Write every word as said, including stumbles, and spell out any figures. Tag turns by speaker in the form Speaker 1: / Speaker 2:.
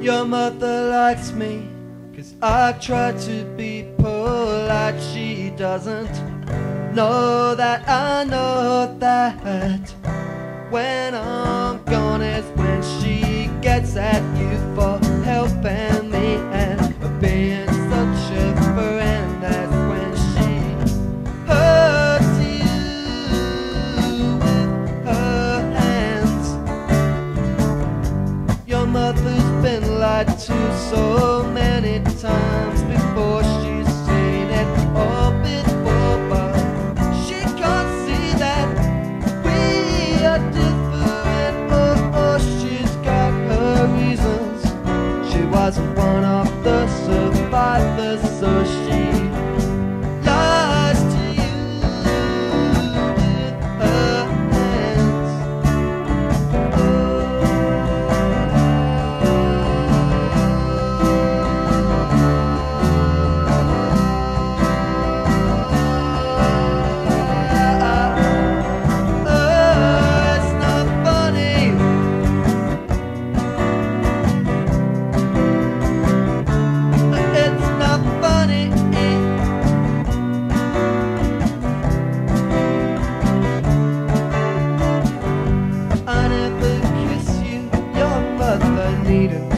Speaker 1: Your mother likes me, 'cause I try to be polite. She doesn't know that I know that when I'm gone is when she gets at you for helping me and being such a friend. That's when she hurts you with her hands. Your mother's been lied to so many times before. She's seen it all before, but she can't see that we are different. Oh, oh, she's got her reasons. She wasn't one of the survivors, so she lies to you with her hands. Needed